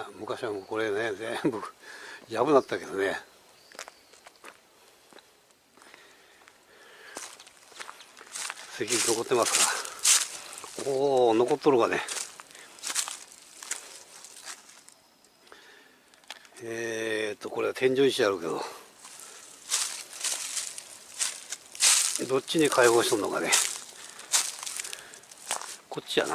昔はもうこれね、全部やぶだったけどね。石残ってますか。おお、残っとるがね。これは天井石あるけど、どっちに開放しとんのかね。こっちやな。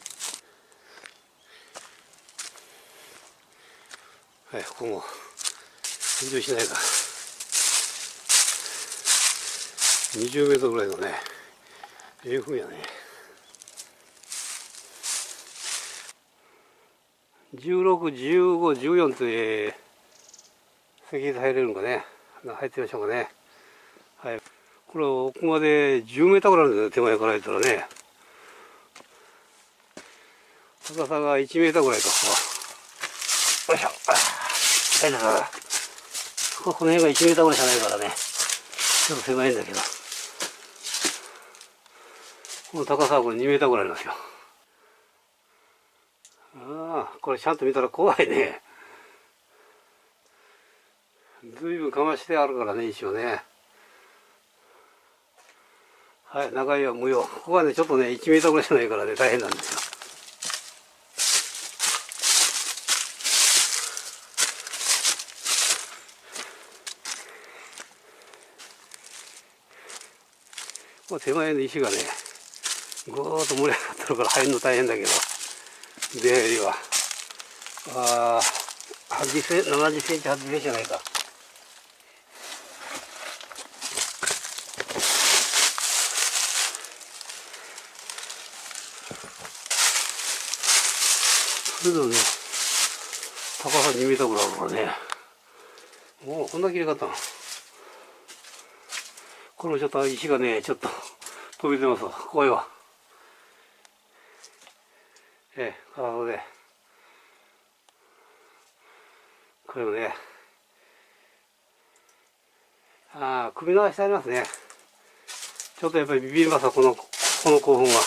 はい、ここも天井しないか。20メートルぐらいのね、いうふうやね。16、15、14と石碑入れるんかね。入ってみましょうかね。はい。これ奥まで10メーターぐらいあるんですよ、手前から言ったらね。高さが1メーターぐらいか。よいしょ。はい、だから、この辺が1メーターぐらいしかないからね。ちょっと狭いんだけど。この高さはこれ2メーターぐらいありますよ。ああ、これちゃんと見たら怖いね。ずいぶんかましてあるからね、石をね。はい、長いは無用。ここはね、ちょっとね、1メーターぐらいしかないからね、大変なんですよ。この手前の石がね、ぐーっと盛り上がってるから入るの大変だけど、出入りは。80センチ、70センチ、80センチじゃないか。それでもね、高さ2メーターぐらいあるからね。もうこんな切れ方。これちょっと石がね、ちょっと飛び出ますわ。怖いわ。体で。これもね、首の足ありますね。ちょっとやっぱりビビりますわ、この興奮は。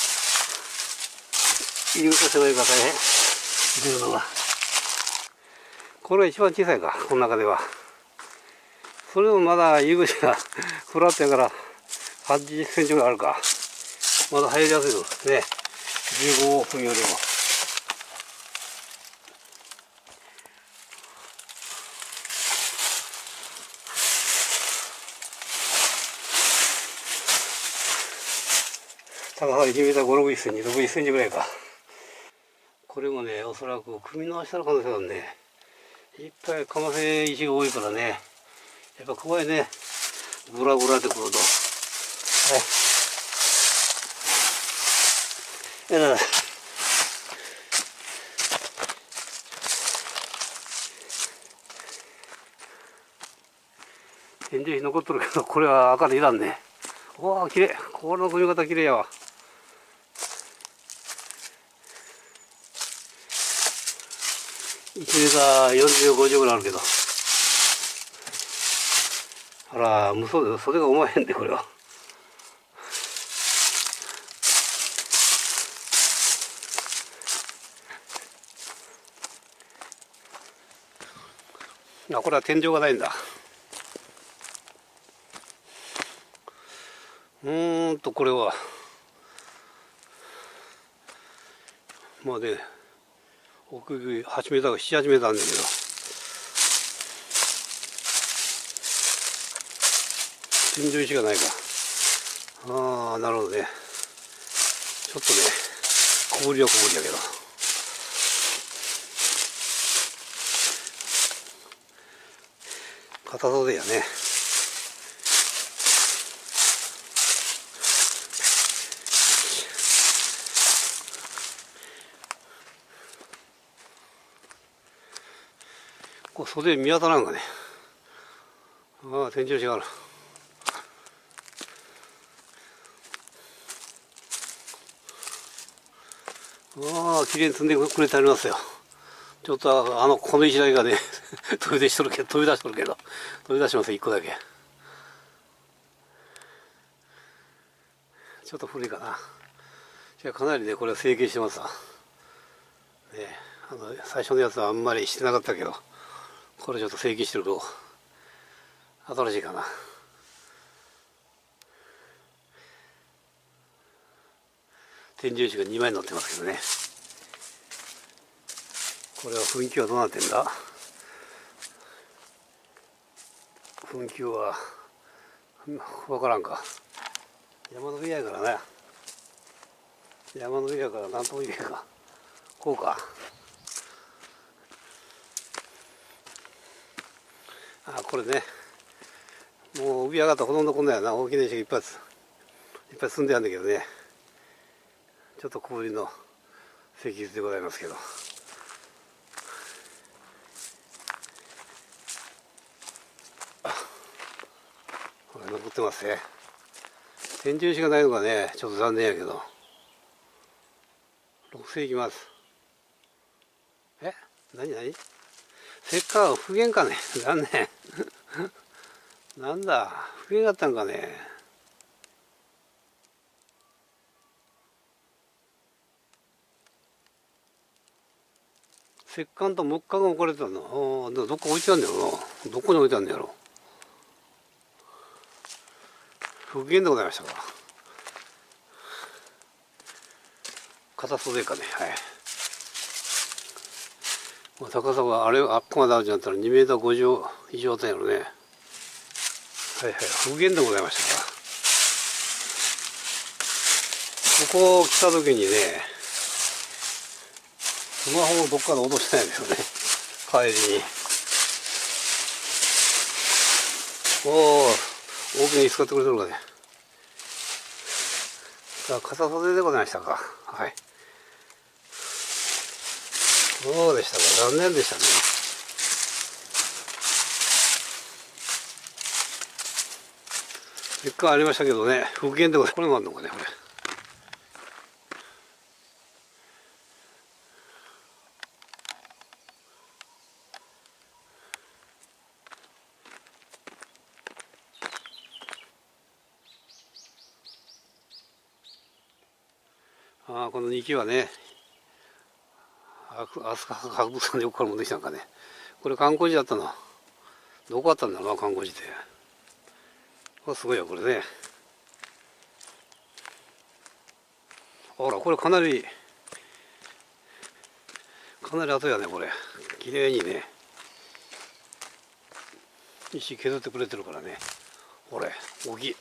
入り口狭いから大変。出るのが。これが一番小さいか、この中では。それでもまだ入り口がフラットやから80センチぐらいあるか。まだ入りやすいのですね。15分よりも。高さ1メーター5、60センチ、60センチぐらいか。これもね、おそらく首の下の可能性があるね。いっぱいかませ石が多いからね。やっぱ怖いね。ブラブラってくると。はい。天井石残っとるけど、これは赤でいらんね。おお、きれい。この組み方きれいやわ。1メーター40、50ぐらいあるけど。あら、無双で袖がおまへんで、これは。これは天井がないんだ。これは。まあね、奥行き8メーター、7、8メーターあるんだけど。天井石がないか。なるほどね。ちょっとね、小ぶりは小ぶりだけど。硬そうでやね。こう袖見当たらんがね。天井石がある。綺麗に積んでくれてありますよ。ちょっとこの石だけがね飛び出しとるけど、飛び出します、1個だけ。ちょっと古いかな。じゃあかなりね、これは成形してますわ。ね、 最初のやつはあんまりしてなかったけど、これちょっと成形してると新しいかな。天井石が2枚乗ってますけどね。これは噴気はどうなってんだ。噴気は分からんか。山の上やからね。山の上やから何とも言えんか。こうか。あ、これね。もう上上がったらほとんどこんなやな。大きな石がいっぱい積んであるんだけどね。ちょっと小ぶりの石室でございますけど。これ残ってますね。天井石がないのがね、ちょっと残念やけど。6世紀ます。何石棺復元かね。残念。なんだ、復元だったんかね。石棺と木棺が置かれてたの。どっか置いてあるんだよな。どこに置いてあるんだやろ。復元でございましたか。片袖かね。はい。まあ、高さがあっこまであるんじゃったら2メーター50以上あったんやろね。はいはい。復元でございましたか。ここ来た時にね、スマホをどっかで落としたんですよね。帰りに。おお、大きな椅子買ってくれてるかね。さあ、片袖でございましたか。はい。そうでしたか。残念でしたね。結果ありましたけどね。復元でございます。これもあるのかね、これ。ああ、この2基はね、飛鳥博物館でよくから持ってきたんかね。これ観光地だったの。どこあったんだろうな、観光地って。これすごいよ、これね。ほら、これかなり後やね、これ。綺麗にね、石削ってくれてるからね。これ、大きい。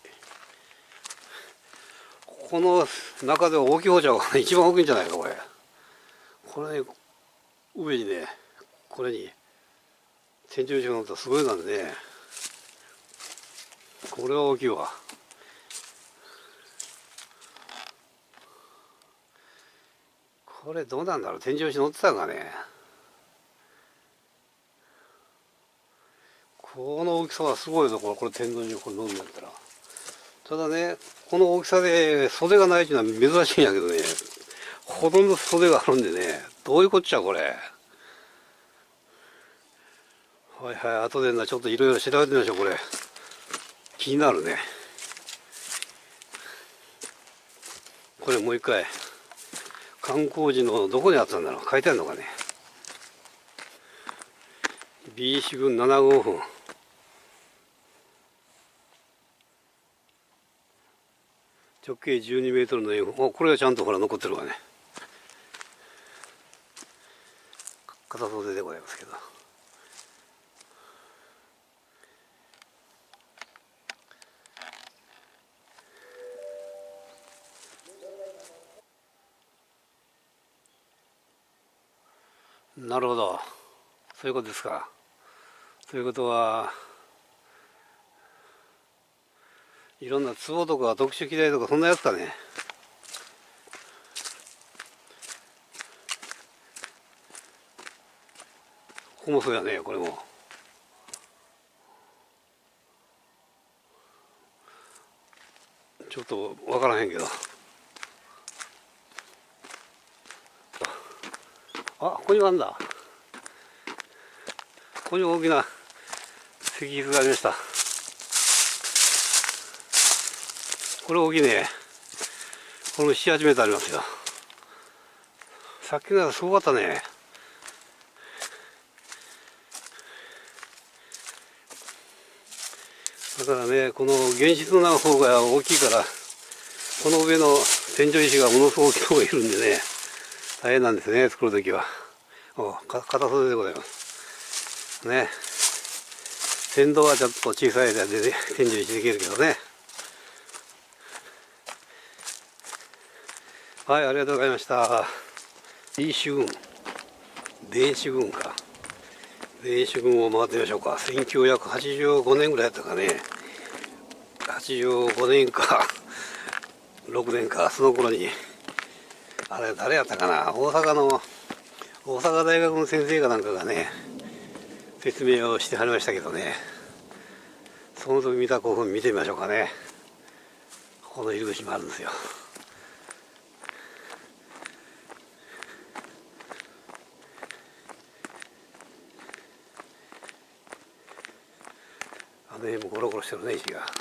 この中では大きい方じゃ一番大きいんじゃないか、これ。これ、上にね、これに天井石が乗ったらすごいなんでね。これは大きいわ。これどうなんだろう。天井石乗ってたんかね。この大きさはすごいぞ。これ天井石これ乗るんだったら。ただね、この大きさで袖がないっていうのは珍しいんやけどね、ほとんど袖があるんでね、どういうこっちゃこれ。はいはい、後でちょっといろいろ調べてみましょう。これ気になるね。これもう一回観光地のどこにあったんだろう。書いてあるのかね。 B 四軍7号分、直径12メートルの円墳。これがちゃんとほら残ってるわね。片袖でございますけど。なるほど、そういうことですか。ということは、いろんな壺とか特殊機材とかそんなやつかね。ここもそうやね、これも。ちょっとわからへんけど。あ、ここにもあんだ。ここに大きな石室がありました。これ大きいね。この7、8メートルありますよ。さっきのはすごかったね。 だからね、この原子の方が大きいから、この上の天井石がものすごく大きい方がいるんでね、大変なんですね、作るときは。片袖でございます。ね。先導はちょっと小さい間でね、天井石できるけどね。はい、ありがとうございました。米酒郡。米酒郡か。米酒郡を回ってみましょうか。1985年ぐらいだったかね。85年か、6年か、その頃に、あれ、誰やったかな、大阪大学の先生かなんかがね、説明をしてはりましたけどね、その時見た古墳見てみましょうかね。この入り口もあるんですよ。あの辺もゴロゴロしてるね、石が。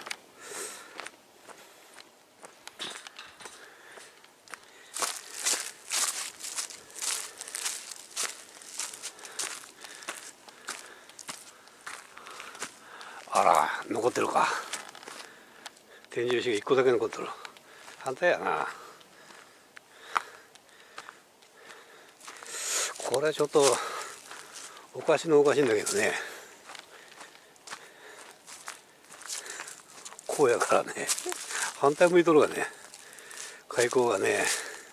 あら、残ってるか。天井石が1個だけ残ってる。反対やな。これちょっとおかしいんだけどね。こうやからね、反対向いとるがね、開口がね。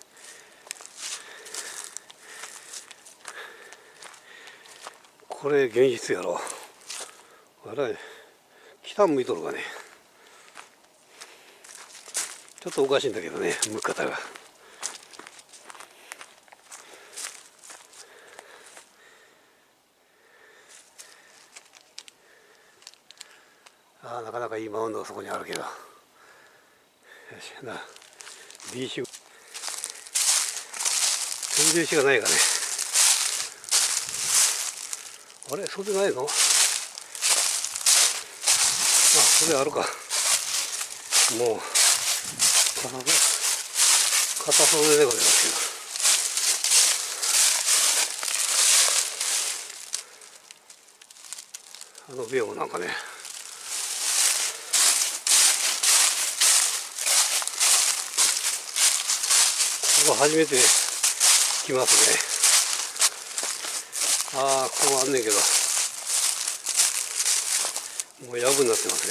これ現実やろ。あれ北向いとるがね、ちょっとおかしいんだけどね、向き方が。なかなかいいマウンドがそこにあるけど。よしな、B 種天井石がないかね。あれ、そうでないの？それあるか。もう片袖でございますけど、ビオもなんかね、ここ初めて来ますね。ここあんねんけど、もうやぶになってます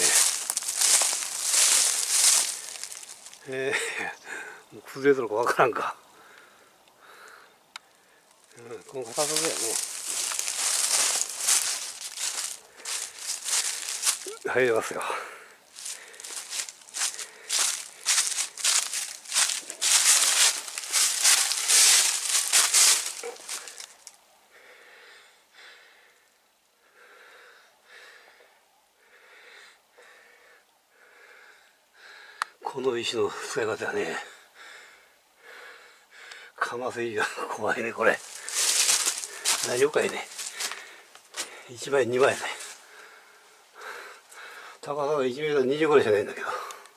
ね。もう崩れてるかわからんか。この片袖やね。入りますよ。この石の使い方はね、かませ石が怖いね、これ。大丈夫かいね。1枚2枚ね。高さが1メートル20ぐらいしかないんだけど。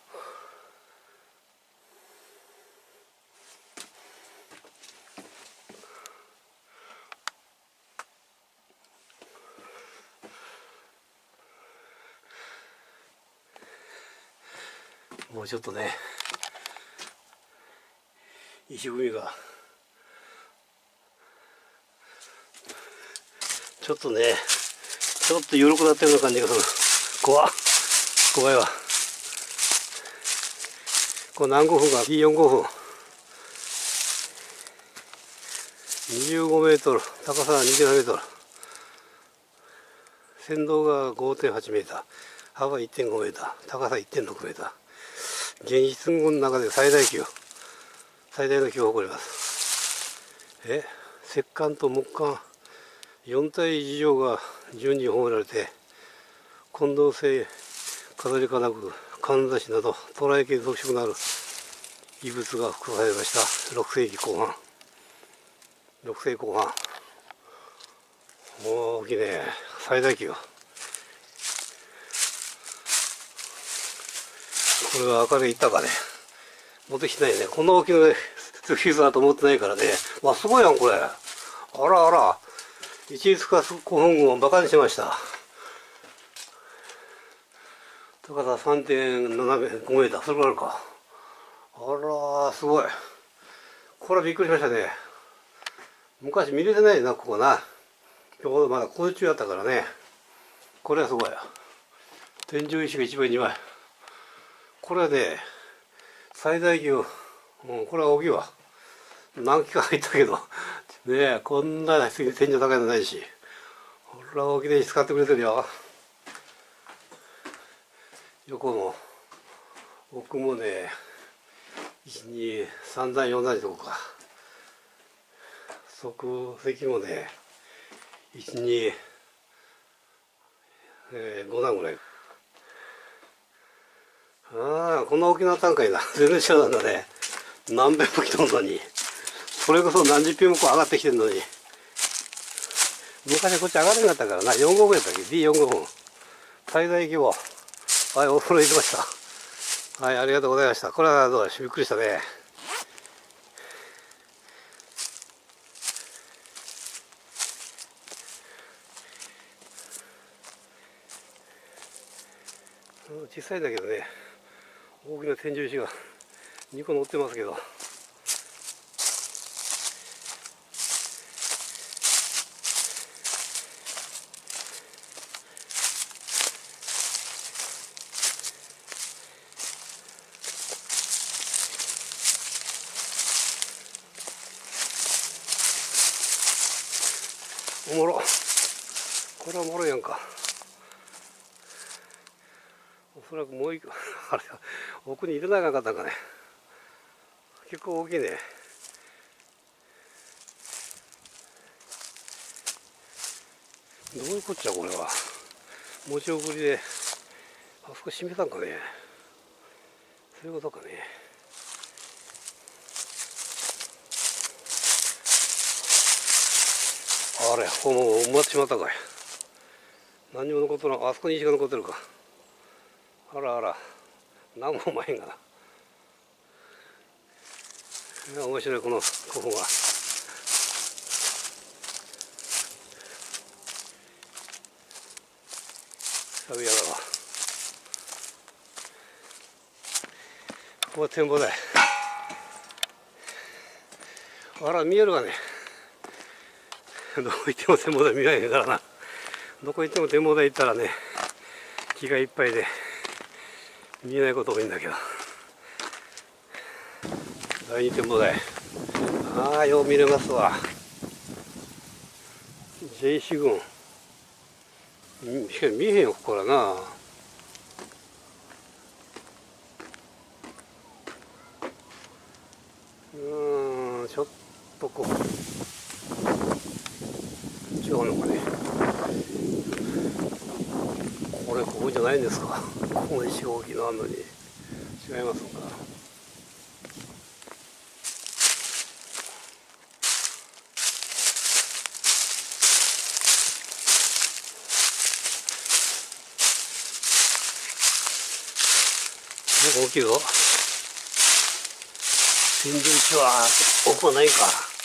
もうちょっとね、石組みがちょっとね、ちょっと緩くなったような感じがする。怖いわ。これ何5分か、T45 分。25メートル、高さは27メートル。線道が 5.8 メーター、幅 1.5 メーター、高さ 1.6 メーター。現実群の中で最大の級を誇ります。石棺と木棺4体以上が順に褒められて、金銅製飾り金具、かんざしなど渡来系特色のある遺物が含まれました。6世紀後半大きいね、最大級。これは明るい板かね、持ってきてないね。こんな大きなフィズだと思ってないからね。すごいやんこれ。あら一律化古墳群をバカにしました。 高さ 3.5 メーター、それぐらいあるか。あら、すごい。これはびっくりしましたね。昔見れてないな、ここな。今日まだ工事中やったからね。これはすごい。天井石が1枚2枚。これはね、最大級。これは大きいわ。何機か入ったけど。ねえ、こんな天井高いのないし。これは大きい石使ってくれてるよ。横も、奥もね、1、2、3段、4段ってとこか。席もね、1、2、5段ぐらい。ああ、こんな大きな単価いな。全然違うんだね。何遍も来たのに。それこそ何十遍もこう上がってきてるのに。昔はこっち上がれなかったからな。4号分やったっけ ?D4 号分。最大規模。はい、お風呂入れました。はい、ありがとうございました。これはどうだし、びっくりしたね。小さいんだけどね、大きな天井石が2個乗ってますけど。おもろ。これはおもろいやんか。おそらくもう一個あれ奥に入れなかったんかね。結構大きいね。どういうこっちゃこれは。持ち送りであそこ閉めたんかね。そういうことかね。あれ、もう埋まってしまったかい。何にも残ってない。あそこに石が残ってるか。あらあら、何も前がな。面白い、この古墳は。サビヤだわ。ここは展望台。あら、見えるわね。どこ行っても展望台見ないからな。どこ行っても展望台行ったらね、気がいっぱいで見えないこと多いんだけど。第二展望台。ああ、よう見れますわ。J 四群。しかし見えへんよ、ここからな。ちょっとこう違うのかね。これここじゃないんですか。ここ石が大きいのあるのに違いますか。なんか大きいぞ。天井石は奥はないか。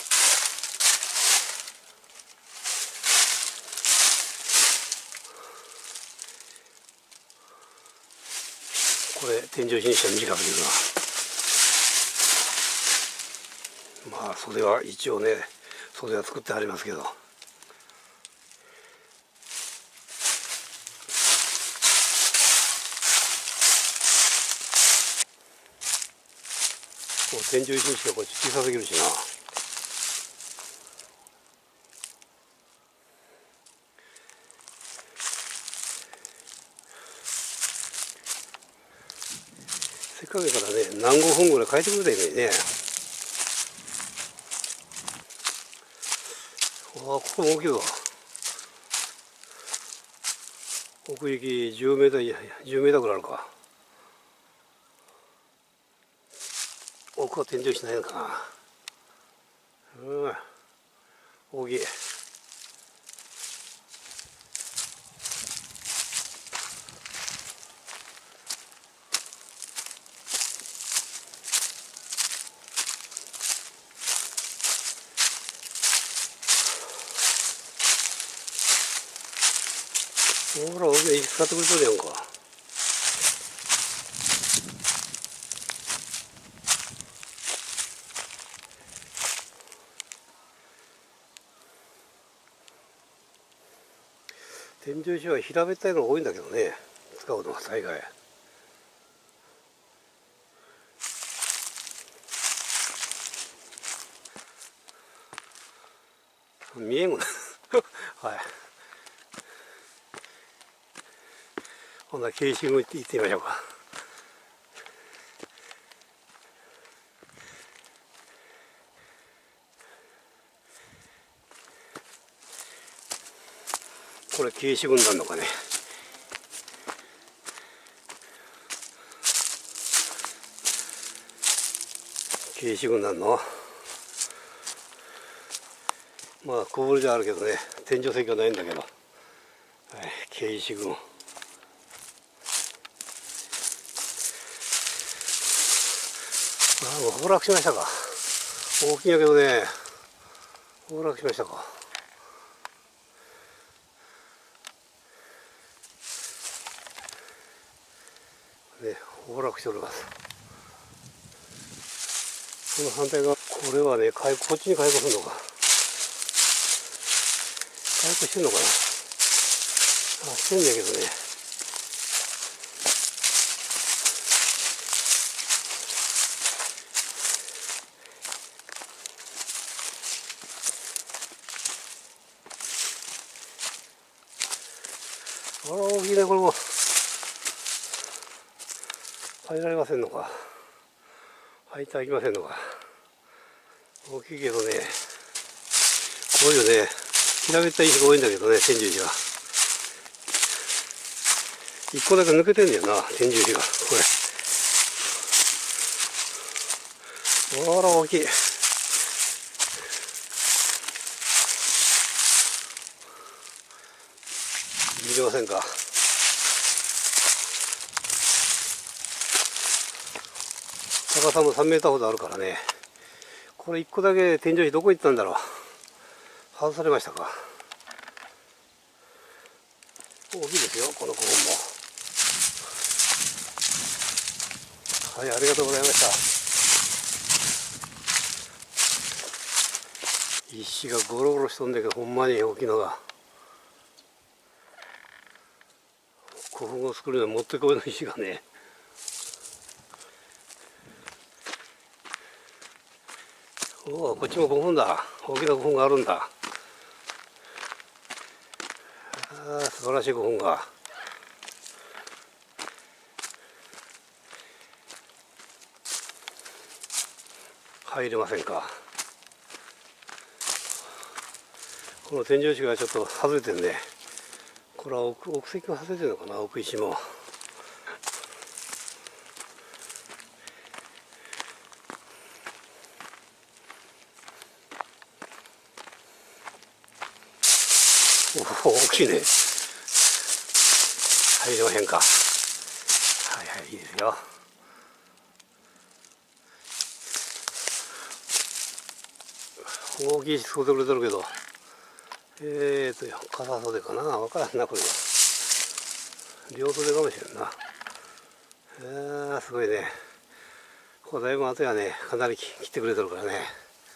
これ天井石にしたら短く見るな。まあ袖は一応ね、袖は作ってありますけど。天井石にしてはこれ小さすぎるしな。せっかくやからね、何号分ぐらい変えてくれたらいいのにね。ああ、ここも大きいわ。奥行き10メーター、10メーターぐらいあるか。奥は天井石ないのかな。大きい。ほら、大きい石使ってくれとるやんか。 天井石は平べったいのが多いんだけどね、使うのは大概。見えんもんはい。ほんなら軽心行ってみましょうか。これ軽視軍団のかね。軽視軍団のまあ小ぶりではあるけどね、天井石はないんだけど、はい、軽視軍。もう崩落しましたか。大きいんやけどね、崩落しましたか。ね、崩落しております。この反対側、これはね、こっちに開口するのか。開口してんのかな。してんだけどね。あら、大きいね、これも。入られませんのか。入ってはいきませんのか。大きいけどね、こういうね、平べったい石が多いんだけどね、天井石が。一個だけ抜けてんだよな、天井石が。これ。あら、大きい。見れませんか。高さも3メーターほどあるからね。これ1個だけ天井石どこ行ったんだろう。外されましたか。大きいですよ、この古墳も。はい、ありがとうございました。石がゴロゴロしとんだけど、ほんまに大きいのが。古墳を作るのにもってこいの石がね。おお、こっちも古墳だ。大きな古墳があるんだ。素晴らしい古墳が。入れませんか。この天井石がちょっと外れてるね。これは奥石が外れてるのかな、奥石も。おお、大きいね。入れまへんか。はいはい、いいですよ。大きいし使ってくれてるけど、傘袖かな、わからんな、これは。両袖かもしれんな。すごいね。これだいぶ後やね、かなり切ってくれてるからね。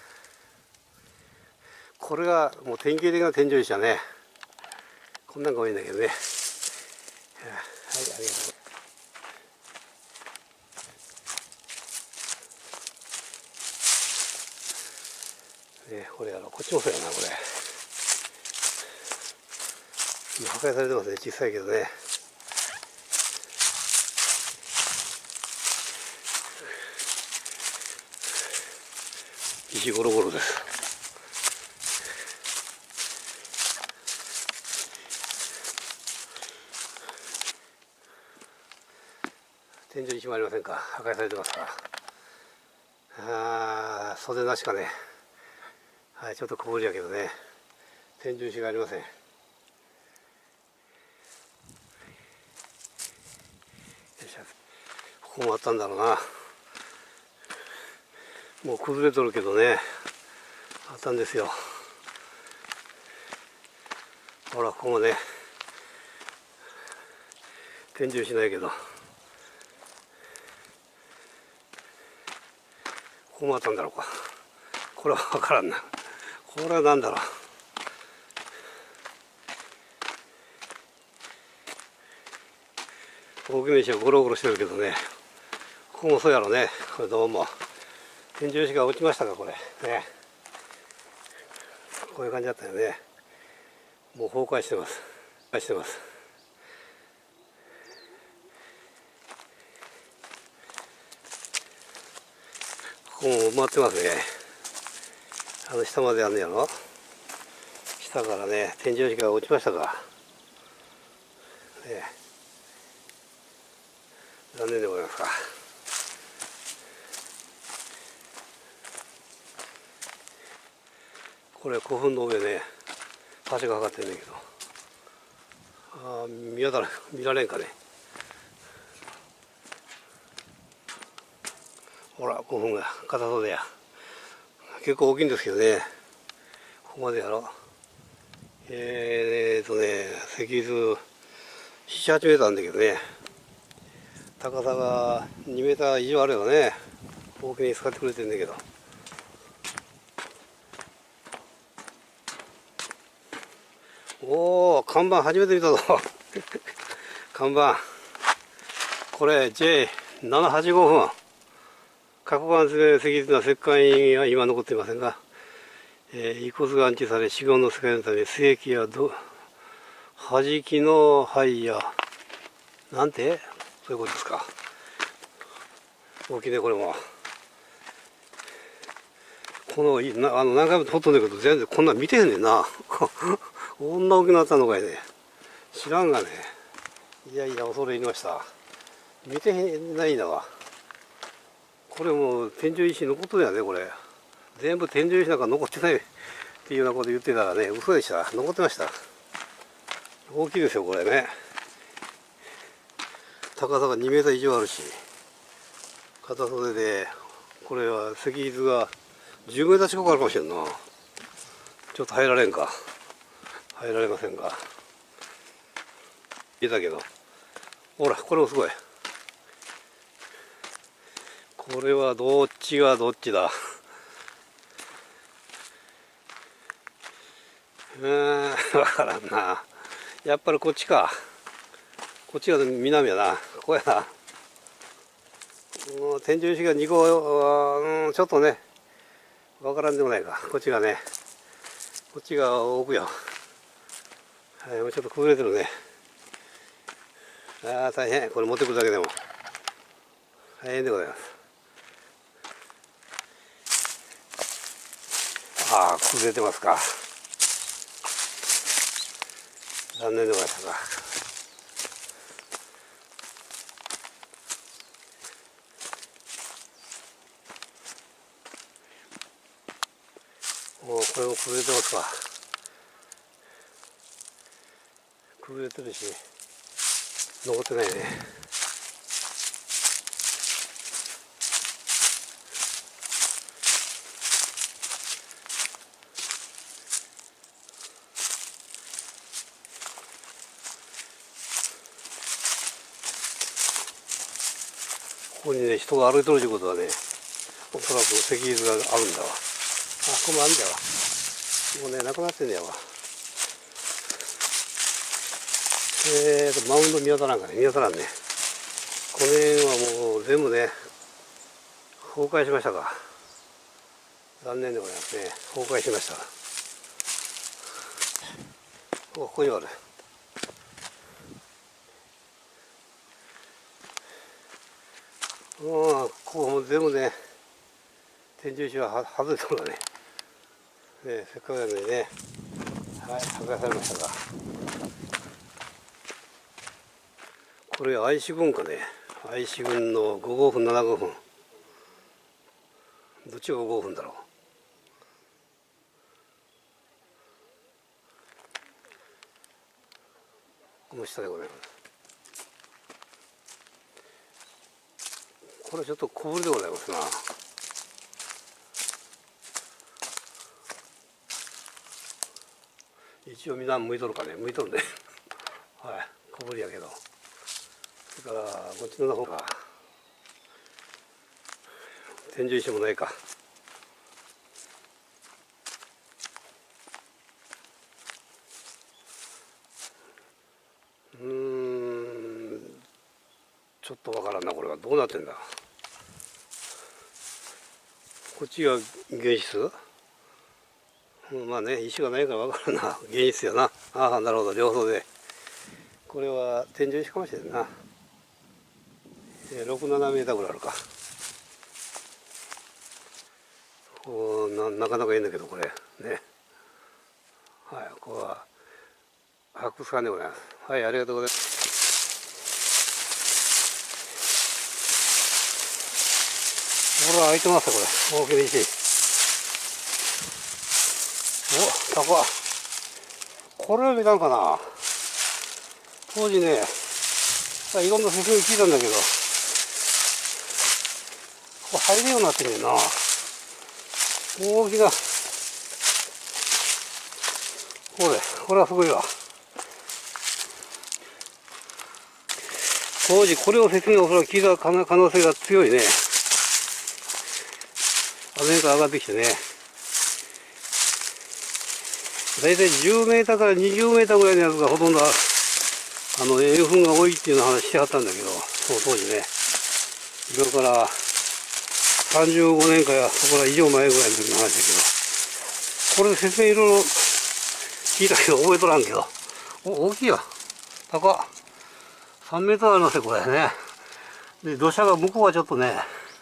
これがもう典型的な天井石だね。こんなんが多いんだけどね。はい、ありがとう。ね、これこっちもそうやな、これ。今破壊されてますね、小さいけどね。石ゴロゴロです。天井石もありませんか。破壊されてますから。袖なしかね。はい、ちょっと小ぶりやけどね。天井石がありません。ここもあったんだろうな。もう崩れとるけどね、あったんですよ。ほら、ここもね、天井しないけど、ここもあったんだろうか。これは分からんな。これは何だろ大きな石がゴロゴロしてるけどね、ここもそうやろね。これどうも天井石が落ちましたか、これね。こういう感じだったよね。もう崩壊してます。崩壊してます。ここも埋まってますね。下まであんねやろ。下からね、天井石が落ちましたか。ね、残念でございますか。これ古墳の上ね、橋がかかってるんだけど、見られんかね。ほら、古墳が片袖や。結構大きいんですけどね。ここまでやろ。石図7、8メーターあるんだけどね。高さが2メーター以上あるよね。大きに使ってくれてるんだけど。おお、看板初めて見たぞ。看板。これ J785 分。花崗岩石図の石灰は今残っていませんが、遺骨が安置され死後の世界のため須液や弾きの灰やなんてそういうことですか。大きいね、これも。この何回も撮っとんだけど全然こんなん見てへんねんな。こんな大きくなったのかいね。知らんがね。いやいや、恐れ入りました。見てへんないんだわ。これもう天井石残っとるやね、これ。全部天井石なんか残ってないっていうようなこと言ってたらね、嘘でした。残ってました。大きいですよ、これね。高さが2メーター以上あるし、片袖で、これは石図が10メーター近くあるかもしれんな。ちょっと入られんか。入られませんが。出たけど。ほら、これもすごい。これはどっちがどっちだ。わからんな。やっぱりこっちか。こっちが南やな。ここやな。天井石が2個、ちょっとね、わからんでもないか。こっちがね、こっちが奥や。はい、もうちょっと崩れてるね。ああ、大変。これ持ってくるだけでも。大変でございます。ああ、崩れてますか。残念でございましたか。もうこれも崩れてますか。崩れてるし、残ってないね。ここにね、人が歩いとるということはね、おそらく石図があるんだわ。あ、ここもあるんだわ。もうね、なくなってんだよわ。マウンド見当たらんかね、見当たらんね。この辺はもう全部ね、崩壊しましたか。残念でございますね。崩壊しました。ここにある。ここも全部ね、天井石は外れてるわね。せっかくなのにね、はい、破壊されましたが。これ愛知郡かね。愛知郡の5号墳、7号墳。どっちが5号墳だろう。この下でございます。これちょっと小ぶりでございますな。一応みんな向いとるかね、向いとるね。はい、小ぶりやけど。それからこっちの方が天井石もないか。 とわからんな。これはどうなってんだ。こっちが原質。まあね、石がないからわからんな。原質やな。ああ、なるほど、両方で。これは天井石かもしれんな。6、7メーターぐらいあるか。なかなかいいんだけど、これ。ね。はい、ここは発掘館でございます。はい、ありがとうございます。ほら、開いてますよ、これ。大きな石。お、高。これは見たのかな。当時ね、いろんな説明聞いたんだけど、ここ入るようになってんねんな。大きな。これはすごいわ。当時これを説明をおそらく聞いた可能性が強いね。上から上がってきてね。だいたい10メーターから20メーターぐらいのやつがほとんど栄養分が多いっていうような話してはったんだけど、その当時ね。今から35年かそこら以上前ぐらいの時の話だけど、これで説明いろいろ聞いたけど覚えとらんけど、大きいわ。高っ。3メーターありますよ、これね。で、土砂が向こうはちょっとね、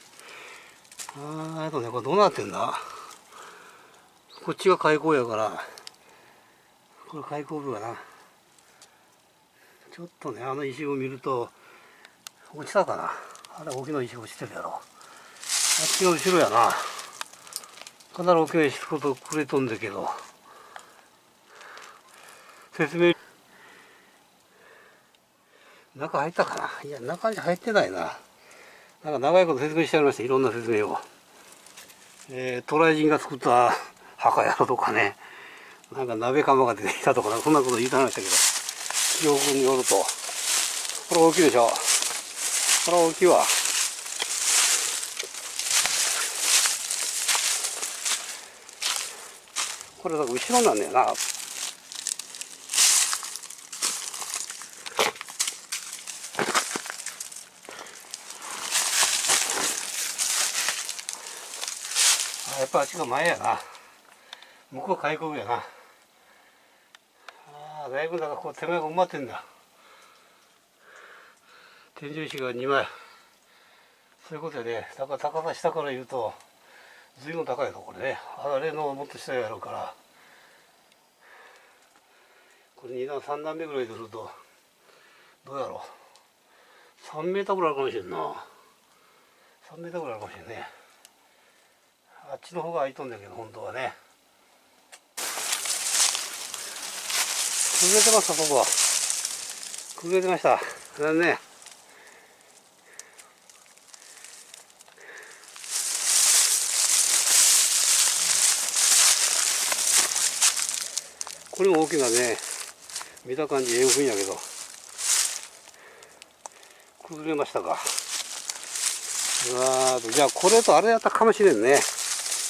これどうなってんだ。こっちが開口やから、これ開口部やな。ちょっとね、あの石を見ると、落ちたかな。あれ大きな石落ちてるやろ。あっちが後ろやな。かなり大きな石ことくれとんだけど、説明、中入ったかな。いや、中に入ってないな。なんか長いこと説明してありました。いろんな説明を。渡来人が作った墓やろとかね。なんか鍋釜が出てきたとか、そんなこと言いたましたけど、記憶によると、これ大きいでしょ。これ大きいわ。これだから後ろなんだよな。やっぱあっちが前やな。向こう開口やな。だいぶだからこう手前が埋まってんだ。天井石が2枚。そういうことでね。だから高さ下から言うと随分高いぞこれね。あれのもっと下やろうから。これ2段3段目ぐらいでするとどうやろう。3メーターぐらいあるかもしれんな。3メーターぐらいあるかもしれんね。あっちの方が空いとんだけど本当はね。崩れてました、ここは。崩れてました。残念。これも大きなね、見た感じええふんやけど。崩れましたか。じゃあこれとあれやったかもしれんね。